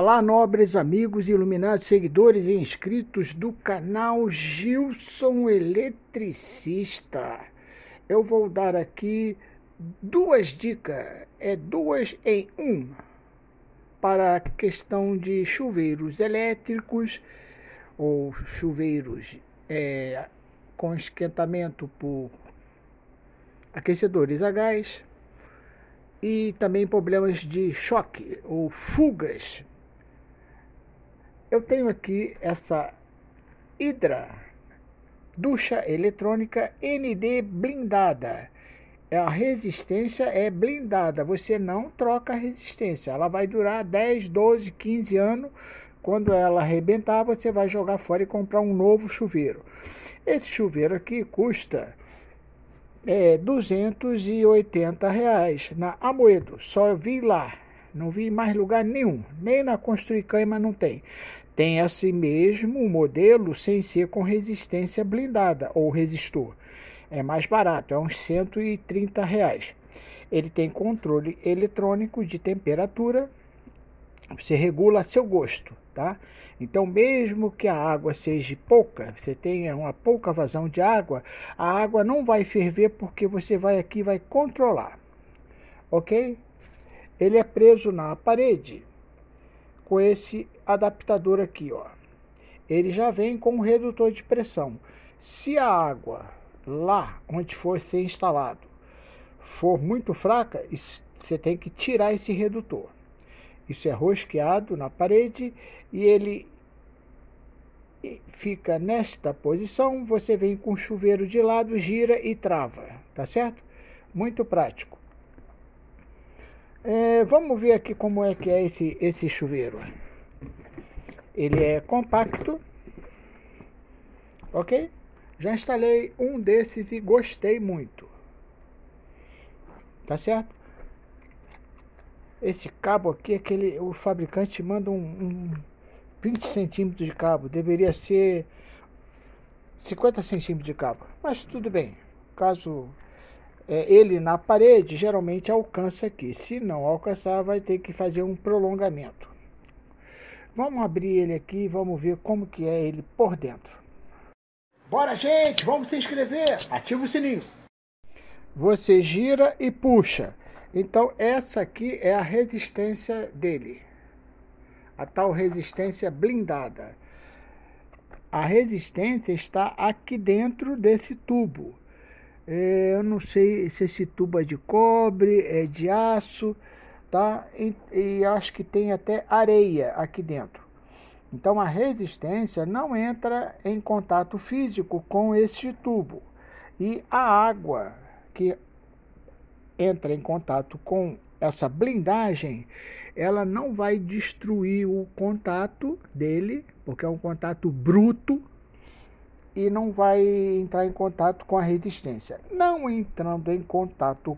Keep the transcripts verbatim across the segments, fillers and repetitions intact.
Olá, nobres amigos, iluminados, seguidores e inscritos do canal Gilson Eletricista. Eu vou dar aqui duas dicas, é duas em um, para a questão de chuveiros elétricos ou chuveiros é, com esquentamento por aquecedores a gás e também problemas de choque ou fugas. Eu tenho aqui essa Hydra ducha eletrônica N D blindada. A resistência é blindada, você não troca a resistência. Ela vai durar dez, doze, quinze anos. Quando ela arrebentar, você vai jogar fora e comprar um novo chuveiro. Esse chuveiro aqui custa é, duzentos e oitenta reais na Amoedo. Só vi lá. Não vi em mais lugar nenhum, nem na Construicama não tem. Tem esse mesmo modelo sem ser com resistência blindada ou resistor. É mais barato, é uns cento e trinta reais. Ele tem controle eletrônico de temperatura, você regula a seu gosto, tá? Então, mesmo que a água seja pouca, você tenha uma pouca vazão de água, a água não vai ferver porque você vai aqui vai controlar, ok? Ele é preso na parede com esse adaptador aqui, ó. Ele já vem com um redutor de pressão. Se a água lá onde for ser instalado for muito fraca, você tem que tirar esse redutor. Isso é rosqueado na parede e ele fica nesta posição. Você vem com o chuveiro de lado, gira e trava, tá certo? Muito prático. É, vamos ver aqui como é que é esse, esse chuveiro. Ele é compacto, ok? Já instalei um desses e gostei muito, tá certo? Esse cabo aqui, aquele, o fabricante manda um, um vinte centímetros de cabo, deveria ser cinquenta centímetros de cabo, mas tudo bem. Caso é, ele na parede, geralmente alcança aqui. Se não alcançar, vai ter que fazer um prolongamento. Vamos abrir ele aqui e vamos ver como que é ele por dentro. Bora, gente! Vamos se inscrever! Ativa o sininho. Você gira e puxa. Então, essa aqui é a resistência dele. A tal resistência blindada. A resistência está aqui dentro desse tubo. Eu não sei se esse tubo é de cobre, é de aço, tá? E, e acho que tem até areia aqui dentro. Então a resistência não entra em contato físico com este tubo. E a água que entra em contato com essa blindagem, ela não vai destruir o contato dele, porque é um contato bruto, e não vai entrar em contato com a resistência. Não entrando em contato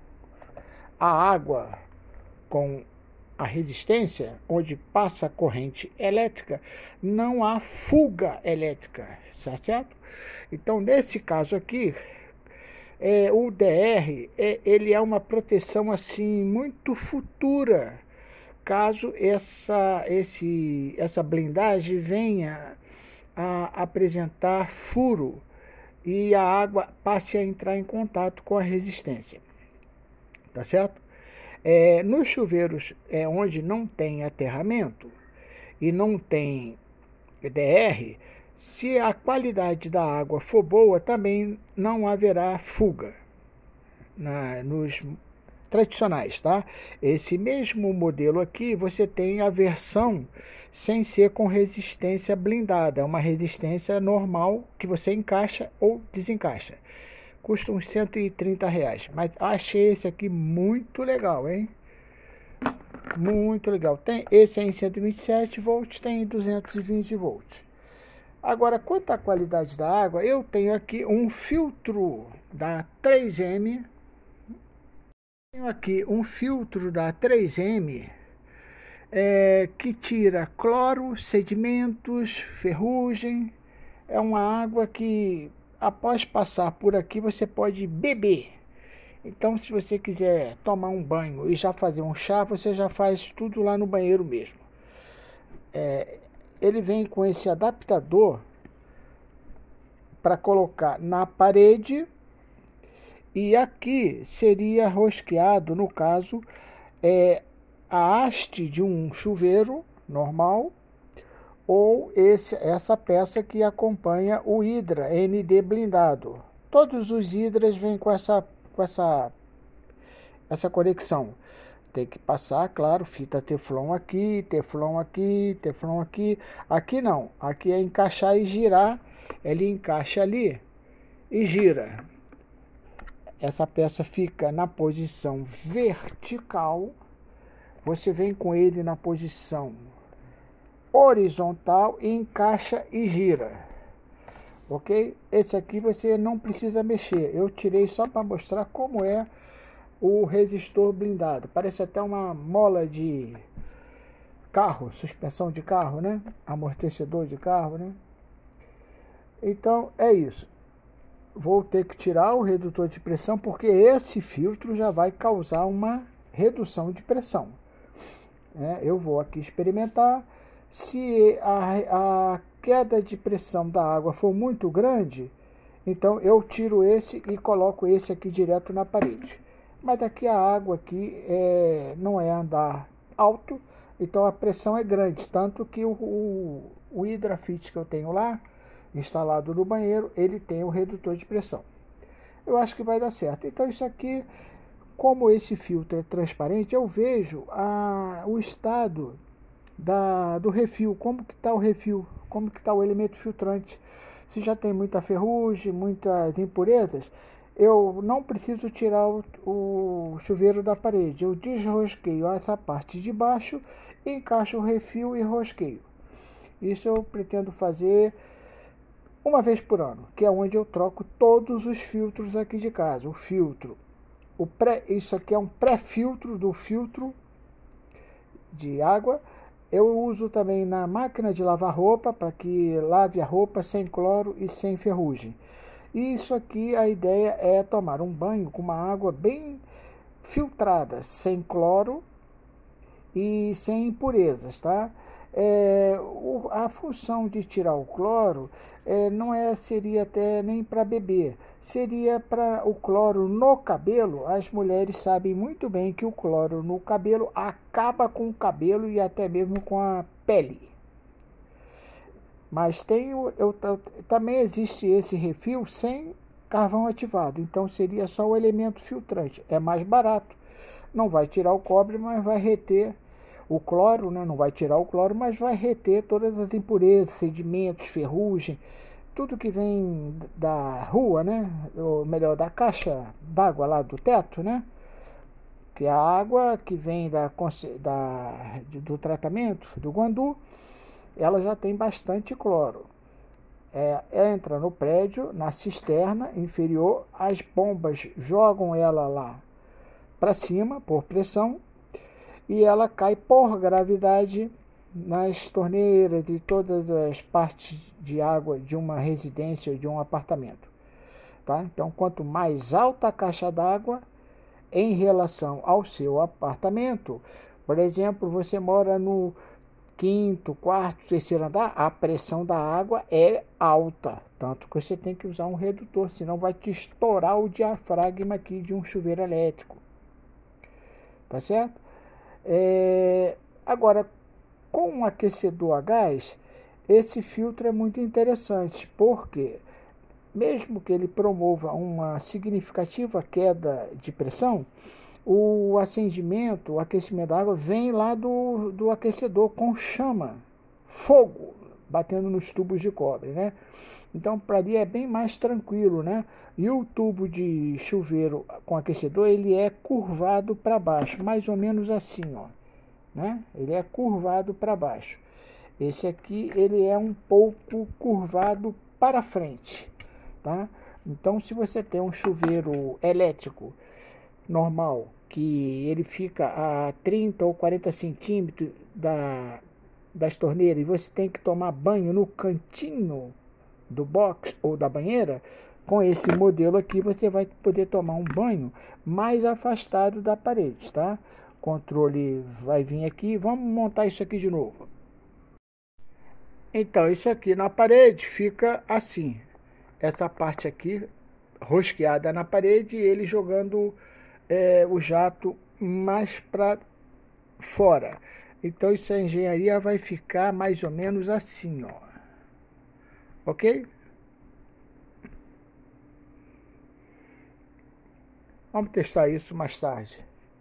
a água com a resistência, onde passa a corrente elétrica, não há fuga elétrica, certo? Então, nesse caso aqui, é, o D R, é, ele é uma proteção assim muito futura, caso essa, esse, essa blindagem venha a apresentar furo e a água passe a entrar em contato com a resistência, tá certo? É, nos chuveiros é, onde não tem aterramento e não tem D R, se a qualidade da água for boa, também não haverá fuga na, nos tradicionais, tá? Esse mesmo modelo aqui, você tem a versão sem ser com resistência blindada, é uma resistência normal que você encaixa ou desencaixa. Custa uns cento e trinta reais, mas achei esse aqui muito legal, hein? Muito legal. Tem, esse é em cento e vinte e sete volts, tem em duzentos e vinte volts. Agora, quanto à qualidade da água, eu tenho aqui um filtro da três M. Tenho aqui um filtro da três M é, que tira cloro, sedimentos, ferrugem. É uma água que, após passar por aqui, você pode beber. Então, se você quiser tomar um banho e já fazer um chá, você já faz tudo lá no banheiro mesmo. é, ele vem com esse adaptador para colocar na parede, e aqui seria rosqueado, no caso, é, a haste de um chuveiro normal, ou esse, essa peça que acompanha o Hydra N D blindado. Todos os Hydras vêm com essa, com essa, essa conexão. Tem que passar, claro, fita teflon aqui, teflon aqui, teflon aqui. Aqui não, aqui é encaixar e girar. Ele encaixa ali e gira. Essa peça fica na posição vertical. Você vem com ele na posição horizontal e encaixa e gira. Ok? Esse aqui você não precisa mexer. Eu tirei só para mostrar como é o resistor blindado. Parece até uma mola de carro, suspensão de carro, né? Amortecedor de carro, né? Então é isso. Vou ter que tirar o redutor de pressão, porque esse filtro já vai causar uma redução de pressão. É, eu vou aqui experimentar. Se a, a queda de pressão da água for muito grande, então eu tiro esse e coloco esse aqui direto na parede. Mas aqui a água aqui é, não é andar alto, então a pressão é grande, tanto que o, o, o Hydrafit que eu tenho lá, instalado no banheiro, ele tem o redutor de pressão. Eu acho que vai dar certo. Então isso aqui, como esse filtro é transparente, eu vejo a, o estado da, do refil, como que está o refil, como que está o elemento filtrante. Se já tem muita ferrugem, muitas impurezas, eu não preciso tirar o, o chuveiro da parede. Eu desrosqueio essa parte de baixo, encaixo o refil e rosqueio. Isso eu pretendo fazer uma vez por ano, que é onde eu troco todos os filtros aqui de casa. O filtro, o pré, isso aqui é um pré-filtro do filtro de água. Eu uso também na máquina de lavar roupa, para que lave a roupa sem cloro e sem ferrugem. E isso aqui, a ideia é tomar um banho com uma água bem filtrada, sem cloro e sem impurezas, tá? É, o, a função de tirar o cloro é, não é, seria até nem para beber, seria para o cloro no cabelo. As mulheres sabem muito bem que o cloro no cabelo acaba com o cabelo e até mesmo com a pele. Mas tem, eu, eu, também existe esse refil sem carvão ativado, então seria só o elemento filtrante. É mais barato, não vai tirar o cobre, mas vai reter o cloro, né? Não vai tirar o cloro, mas vai reter todas as impurezas, sedimentos, ferrugem, tudo que vem da rua, né? Ou melhor, da caixa d'água lá do teto, né? Que é a água que vem da, da, do tratamento do Guandu, ela já tem bastante cloro. É, entra no prédio, na cisterna inferior, as bombas jogam ela lá para cima por pressão, e ela cai por gravidade nas torneiras e todas as partes de água de uma residência ou de um apartamento. Tá? Então, quanto mais alta a caixa d'água em relação ao seu apartamento, por exemplo, você mora no quinto, quarto, terceiro andar, a pressão da água é alta, tanto que você tem que usar um redutor, senão vai te estourar o diafragma aqui de um chuveiro elétrico. Tá certo? É, agora, com um aquecedor a gás, esse filtro é muito interessante, porque mesmo que ele promova uma significativa queda de pressão, o acendimento, o aquecimento da água vem lá do, do aquecedor com chama, fogo, batendo nos tubos de cobre, né? Então, para ali é bem mais tranquilo, né? E o tubo de chuveiro com aquecedor, ele é curvado para baixo, mais ou menos assim, ó, né? Ele é curvado para baixo. Esse aqui, ele é um pouco curvado para frente, tá? Então, se você tem um chuveiro elétrico normal, que ele fica a trinta ou quarenta centímetros da, das torneiras, e você tem que tomar banho no cantinho do box ou da banheira, com esse modelo aqui você vai poder tomar um banho mais afastado da parede, tá? O controle vai vir aqui, vamos montar isso aqui de novo. Então, isso aqui na parede fica assim. Essa parte aqui rosqueada na parede e ele jogando é, o jato mais para fora. Então, essa engenharia vai ficar mais ou menos assim, ó. Ok? Vamos testar isso mais tarde.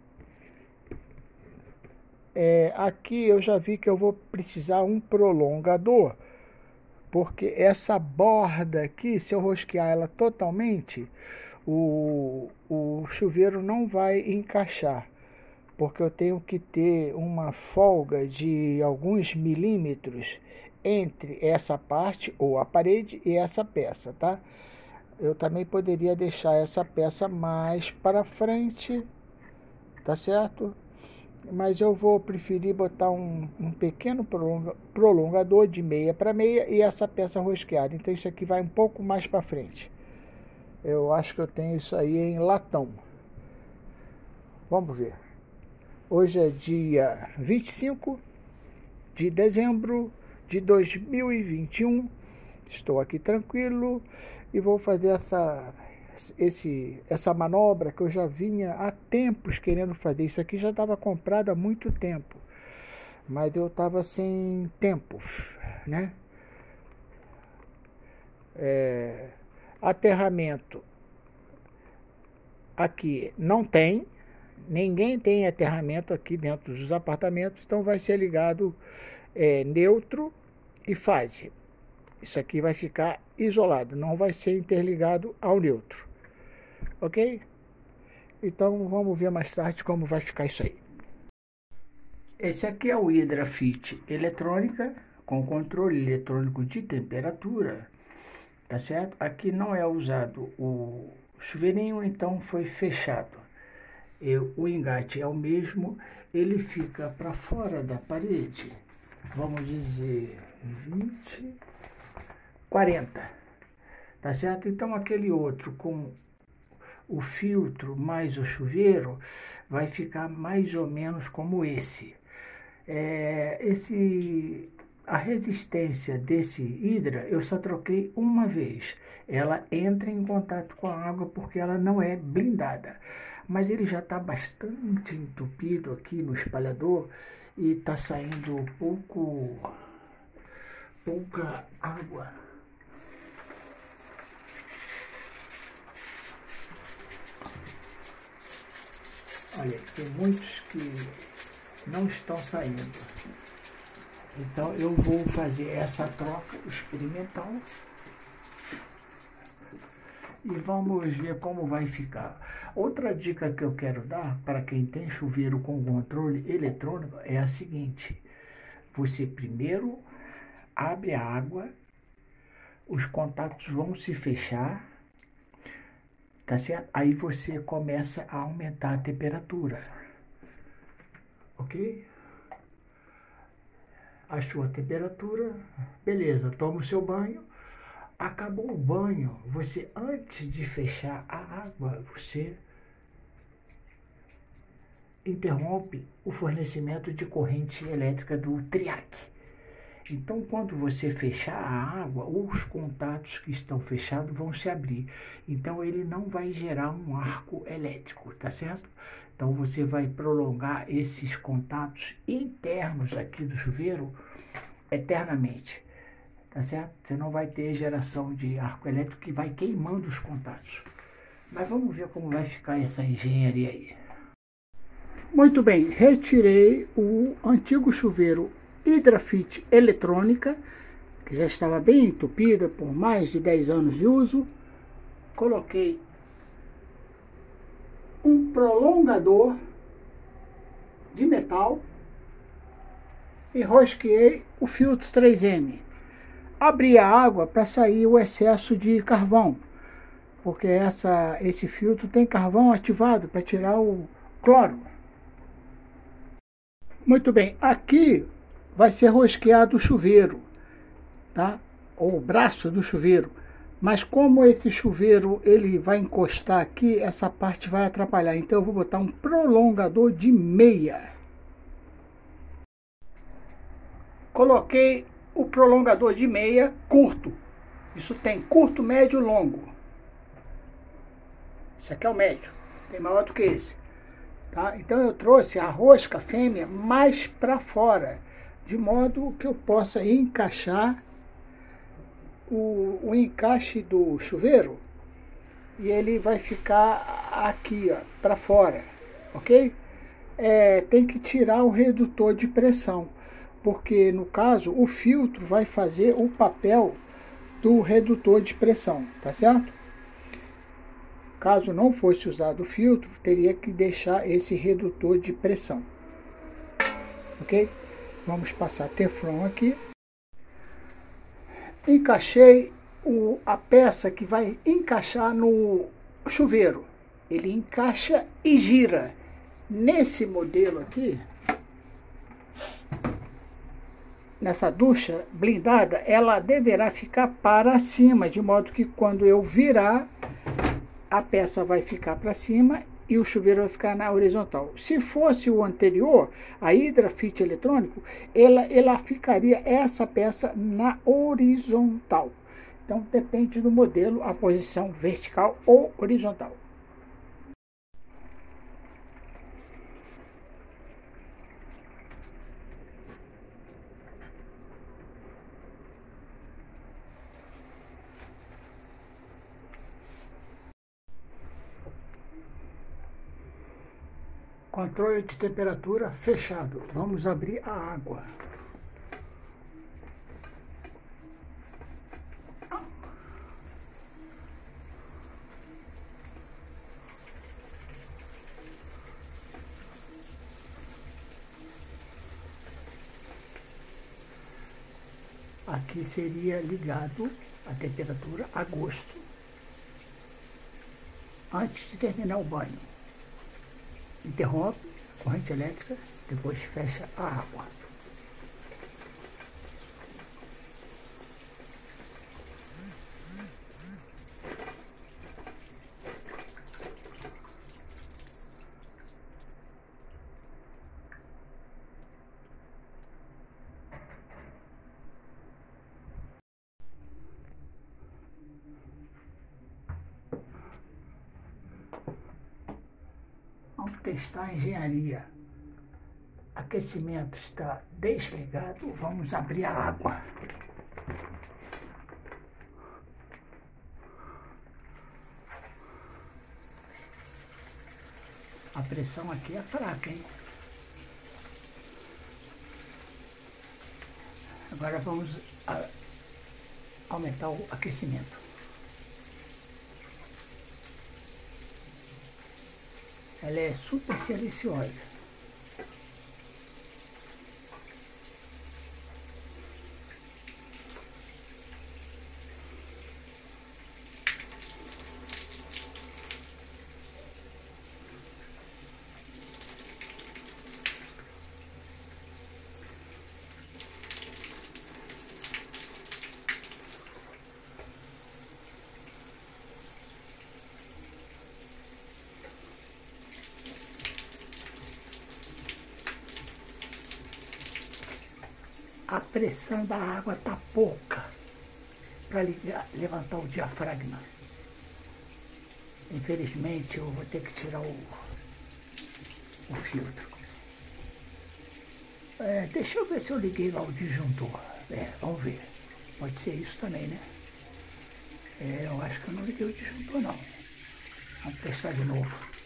É, aqui eu já vi que eu vou precisar um prolongador, porque essa borda aqui, se eu rosquear ela totalmente, o, o chuveiro não vai encaixar, porque eu tenho que ter uma folga de alguns milímetros entre essa parte, ou a parede, e essa peça, tá? Eu também poderia deixar essa peça mais para frente, tá certo? Mas eu vou preferir botar um, um pequeno prolonga, prolongador de meia para meia e essa peça rosqueada. Então isso aqui vai um pouco mais para frente. Eu acho que eu tenho isso aí em latão. Vamos ver. Hoje é dia vinte e cinco de dezembro de dois mil e vinte e um. Estou aqui tranquilo e vou fazer essa, esse, essa manobra que eu já vinha há tempos querendo fazer. Isso aqui já estava comprado há muito tempo, mas eu estava sem tempo, né? É, aterramento aqui não tem, ninguém tem aterramento aqui dentro dos apartamentos, então vai ser ligado é, neutro e fase. Isso aqui vai ficar isolado, não vai ser interligado ao neutro. Ok? Então vamos ver mais tarde como vai ficar isso aí. Esse aqui é o Hidrafit eletrônica, com controle eletrônico de temperatura. Tá certo? Aqui não é usado o chuveirinho, então foi fechado. Eu, o engate é o mesmo, ele fica para fora da parede. Vamos dizer vinte... quarenta, tá certo? Então aquele outro com o filtro mais o chuveiro vai ficar mais ou menos como esse. É, esse a resistência desse hidra eu só troquei uma vez. Ela entra em contato com a água porque ela não é blindada. Mas ele já está bastante entupido aqui no espalhador e está saindo pouco, pouca água. Olha, tem muitos que não estão saindo. Então eu vou fazer essa troca experimental e vamos ver como vai ficar. Outra dica que eu quero dar para quem tem chuveiro com controle eletrônico é a seguinte: você primeiro abre a água, os contatos vão se fechar, tá certo? Aí você começa a aumentar a temperatura, ok? Achou a temperatura, beleza, toma o seu banho. Acabou o banho, você, antes de fechar a água, você interrompe o fornecimento de corrente elétrica do triac. Então, quando você fechar a água, os contatos que estão fechados vão se abrir. Então, ele não vai gerar um arco elétrico, tá certo? Então, você vai prolongar esses contatos internos aqui do chuveiro eternamente. Tá certo? Você não vai ter geração de arco elétrico que vai queimando os contatos. Mas vamos ver como vai ficar essa engenharia aí. Muito bem, retirei o antigo chuveiro Hidrafit eletrônica, que já estava bem entupida por mais de dez anos de uso. Coloquei um prolongador de metal e rosqueei o filtro três M. Abri a água para sair o excesso de carvão, porque essa, esse filtro tem carvão ativado para tirar o cloro. Muito bem, aqui vai ser rosqueado o chuveiro, tá? Ou o braço do chuveiro. Mas como esse chuveiro ele vai encostar aqui, essa parte vai atrapalhar. Então eu vou botar um prolongador de meia. Coloquei o prolongador de meia curto. Isso tem curto, médio e longo. Isso aqui é o médio, tem maior do que esse. Tá? Então eu trouxe a rosca fêmea mais para fora, de modo que eu possa encaixar o, o encaixe do chuveiro e ele vai ficar aqui, ó, para fora, ok? É, tem que tirar o redutor de pressão, porque no caso o filtro vai fazer o papel do redutor de pressão, tá certo? Caso não fosse usado o filtro, teria que deixar esse redutor de pressão, ok? Vamos passar teflon aqui. Encaixei o, a peça que vai encaixar no chuveiro. Ele encaixa e gira. Nesse modelo aqui, nessa ducha blindada, ela deverá ficar para cima, de modo que quando eu virar, a peça vai ficar para cima e o chuveiro vai ficar na horizontal. Se fosse o anterior, a Hidrafit eletrônico, ela, ela ficaria essa peça na horizontal. Então depende do modelo, a posição vertical ou horizontal. Controle de temperatura fechado. Vamos abrir a água. Aqui seria ligado a temperatura a gosto, antes de terminar o banho. Interrompe a corrente elétrica, depois fecha a água. Vamos testar a engenharia. Aquecimento está desligado. Vamos abrir a água. A pressão aqui é fraca, hein? Agora vamos a, aumentar o aquecimento. Ela é super silenciosa. A pressão da água está pouca para levantar o diafragma. Infelizmente eu vou ter que tirar o, o filtro. É, deixa eu ver se eu liguei lá o disjuntor. É, vamos ver. Pode ser isso também, né? É, eu acho que eu não liguei o disjuntor não. Vamos testar de novo.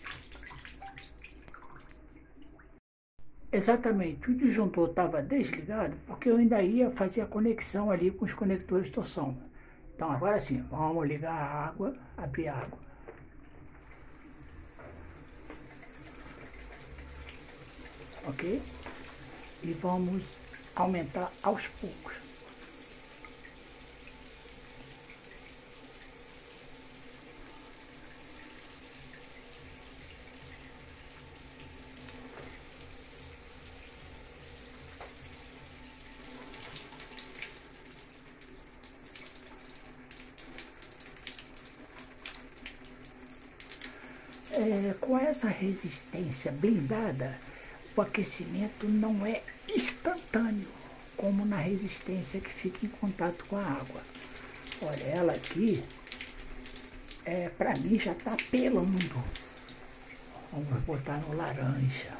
Exatamente, o disjuntor estava desligado porque eu ainda ia fazer a conexão ali com os conectores de torção. Então agora sim, vamos ligar a água, abrir a água. Ok? E vamos aumentar aos poucos. É, com essa resistência blindada, o aquecimento não é instantâneo. como na resistência que fica em contato com a água. Olha, ela aqui, é, para mim já está pelando. Vamos botar no laranja.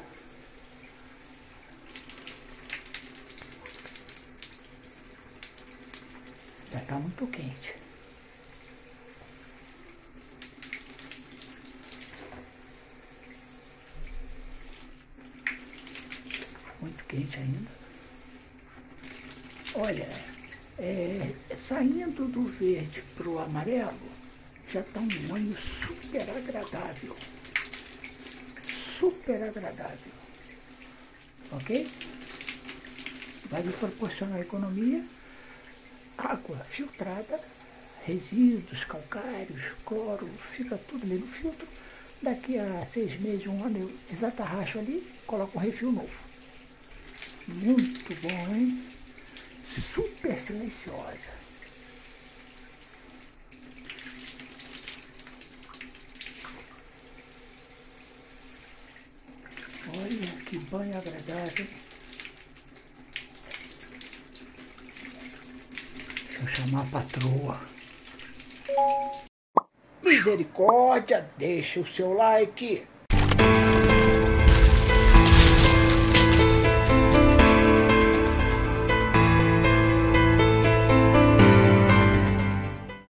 Já está muito quente. Muito quente ainda. Olha, é, saindo do verde para o amarelo, já está um banho super agradável. Super agradável. Ok? Vai lhe proporcionar economia, água filtrada, resíduos, calcários, cloro, fica tudo ali no filtro. Daqui a seis meses, um ano, eu desatarracho ali, coloco um refil novo. Muito bom, hein? Super silenciosa. Olha que banho agradável. Deixa eu chamar a patroa. Misericórdia, deixa o seu like.